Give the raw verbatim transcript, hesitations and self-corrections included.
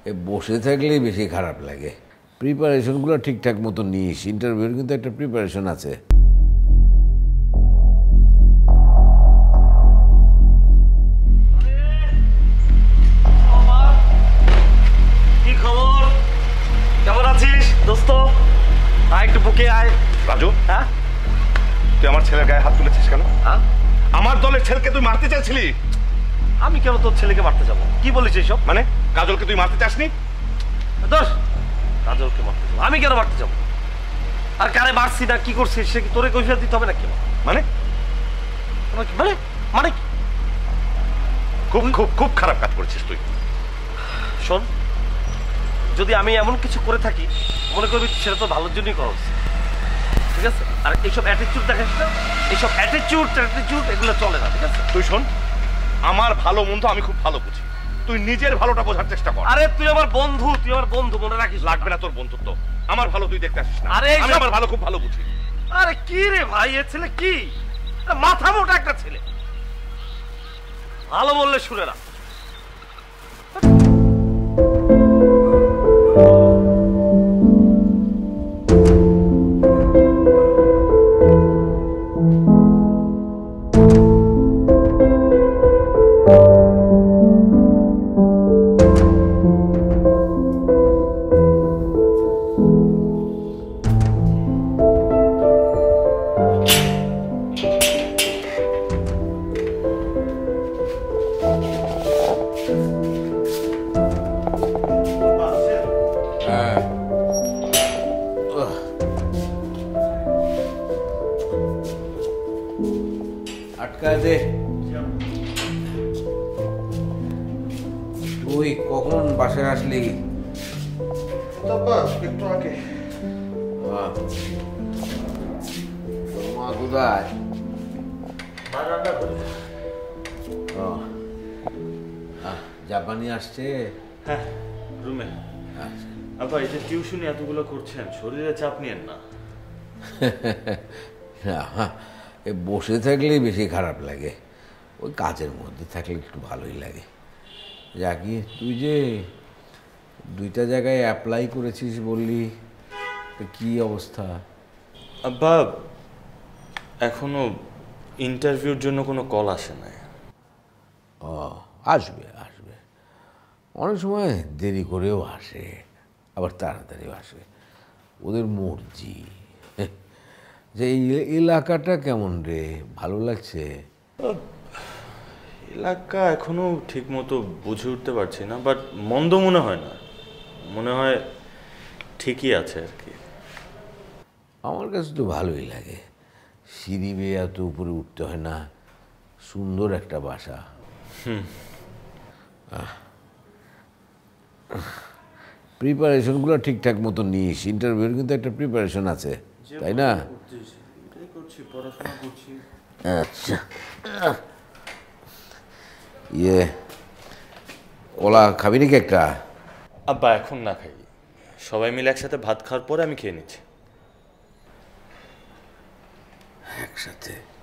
এ বসে থাকলেই বেশি খারাপ লাগে। প্রিপারেশনগুলো ঠিকঠাক মতো নিস, ইন্টারভিউর কিন্তু একটা প্রিপারেশন আছে। কি খবর, কেমন আছিস দোস্ত? আয় একটু বুকে আয়। রাজু, হ্যাঁ তুই আমার ছেলের গায়ে হাত তুলেছিস কেন? হ্যাঁ আমার দলের ছেলেকে তুই মারতে চাইছিলি। আমি কেন তোর ছেলেকে মারতে যাবো? কি বলিস এইসব? মানে কাজলকে তুই মারতে চাসনি? দোষ কাজলকে মারতে যাবো? আমি কেন মারতে যাবো? আর কারে মারছি না কি করছিস সে কি তোরে কৈফিয়ত দিতে হবে নাকি? মানে মানে মানে খুব খুব খুব খারাপ কাজ করেছিস তুই। শোন, যদি আমি এমন কিছু করে থাকি মনে করবি সেটা তো ভালোর জন্যই করা উচিত, ঠিক আছে? আর এইসব অ্যাটিটিউড দেখাস না, এইসব অ্যাটিটিউড অ্যাটিটিউড এগুলো চলে না, ঠিক আছে? তুই শোন, আমার ভালো মন্দ আমি খুব ভালো বুঝি, তুই নিজের ভালোটা বোঝার চেষ্টা কর। আরে তুই আমার বন্ধু, তুই আমার বন্ধু, মনে রাখিস। লাগবে না তোর বন্ধুত্ব, আমার ভালো তুই দেখতে আসিস না। আরে আমি আমার ভালো খুব ভালো বুঝি। আরে কি রে ভাই, এ ছেলে কি মাথা মোটা একটা ছেলে, ভালো বললে শুনে না। তুই কখন বাসায় আসলি? একটু আগে। তোর মা কোথায়? জাপানি আসছে? হ্যাঁ, রুমে। আপা, এই যে টিউশনি এতগুলো করছেন, শরীরে চাপ নিয়েন না। এ বসে থাকলেই বেশি খারাপ লাগে, ওই কাজের মধ্যে থাকলে একটু ভালোই লাগে। যাকি, তুই যে দুইটা জায়গায় অ্যাপ্লাই করেছিস বললি, কি অবস্থা? আব্বা, এখনো ইন্টারভিউর জন্য কোনো কল আসে নাই। ও, আসবে আসবে, অনেক সময় দেরি করেও আসে, আবার তাড়াতাড়িও আসে, ওদের মর্জি। যে এই এলাকাটা কেমন রে, ভালো লাগছে? এলাকা এখনো ঠিক মতো বুঝে উঠতে পারছি না, বাট মন্দ মনে হয় না, মনে হয় ঠিকই আছে আর কি। আমার কাছে তো ভালোই লাগে, সিঁড়ি বেয়ে এত উপরে উঠতে হয় না, সুন্দর একটা বাসা। হুম, প্রিপারেশনগুলো ঠিকঠাক মতো নিস, ইন্টারভিউর কিন্তু একটা প্রিপারেশন আছে, তাই না? পড়াশোনা করছি। আচ্ছা, ইয়ে কলা খাবি নাকি একটা? আব্বা, এখন না খাই, সবাই মিলে একসাথে ভাত খাওয়ার পরে আমি খেয়ে নিচ্ছি। একসাথে?